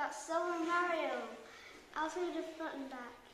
got Silver Mario. I'll do the front and back.